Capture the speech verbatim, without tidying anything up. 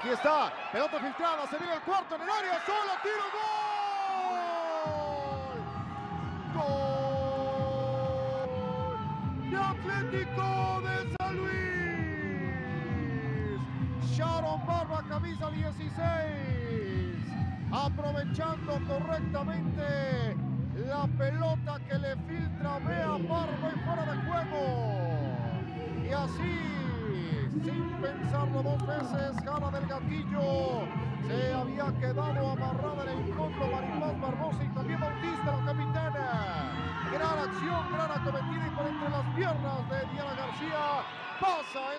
Aquí está, pelota filtrada, se viene el cuarto en el área, solo tiro, gol. ¡Gol! De Atlético de San Luis. Sharon Barba, camisa dieciséis. Aprovechando correctamente la pelota que le filtra Bea Barba y fuera de juego. Y así, sin pensarlo dos veces, gana del gatillo. Se había quedado amarrada en el fondo Maripaz Barbosa y también Bautista, la capitana. Gran acción, gran acometida y por entre las piernas de Diana García pasa